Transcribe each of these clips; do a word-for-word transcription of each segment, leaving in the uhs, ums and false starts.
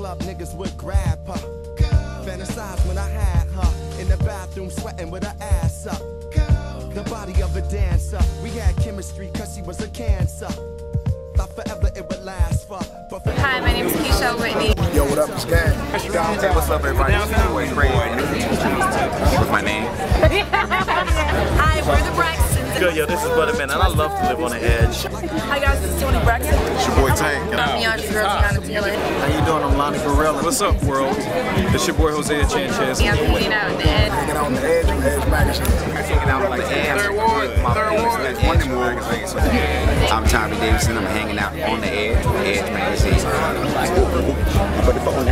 club, niggas would grab her. Fantasize when I had her in the bathroom, sweating with her ass up. The body of a dancer. We had chemistry cause she was a cancer. Thought forever it would last for. But for Hi, my name is Keisha Whitney. Yo, what up, it's Gang? Hey, what's up, everybody? It's Boy Crazy. What's my name? Hi, we're the Braxtons. Good, yo, this is Butterman, and I love to live on the edge. Hi guys, this is Tony Braxton. It's your boy Tank. I'm Beyonce's girl, Gianna Taylor. How you doing? I'm Lonnie Gorilla. What's up, world? It's your boy Jose Chanchez. Yeah, I'm hanging out on the edge. Hanging out on the edge with Edge Magazine. Hanging out like Third Ward. Third Ward. Edge Magazine. I'm Tommy Davidson. I'm hanging out on the edge with Edge Magazine. Put the phone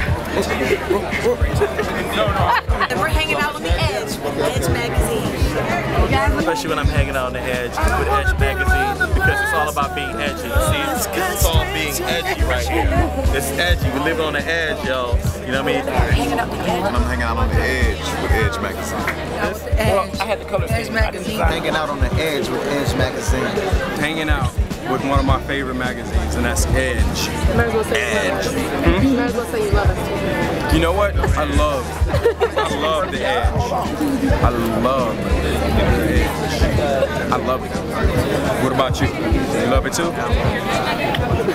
And we're hanging out on the edge with Edge Magazine. Especially when I'm hanging out on the edge with Edge Magazine, because it's all about being edgy. See, it's, it's all being edgy right here. It's edgy. We live on the edge, yo. You know what I mean? Hanging out on the edge. And I'm hanging out on the edge with Edge Magazine. With the edge. I had the colors. Edge Magazine. Hanging out on the edge with Edge Magazine. Hanging out with one of my favorite magazines, and that's Edge. You might as well say Edge. you love us. Hmm? You might as well say you love us. You know what? I love, I love the Edge. I love the Edge. I love it. What about you? You love it too?